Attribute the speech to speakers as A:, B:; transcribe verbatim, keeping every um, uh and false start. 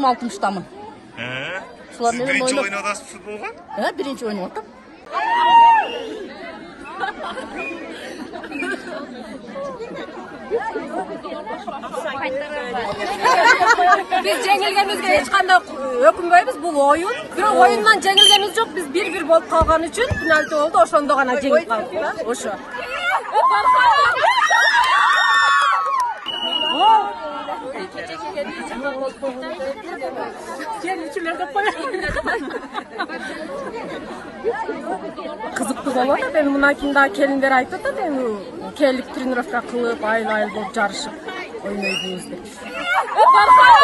A: алтымыштамын.
B: Сіз бірінші ойын одасыз футболға?
A: Бірінші ойын отым.
C: Biz жеңілгенімізге ешқандай өкінбейміз, бұл ойын. Бірақ ойыннан жеңілгеніміз жоқ, біз бір-бір болып қалған үшін пенальти болды, ошондо ғана жеңіп қалдық да. Ошо. Қызықты болады, мен мына күнде келіндер айтты да, мен келіп тренировка қылып, айыл-айыл болып жарышып ойнайдыңыз деп.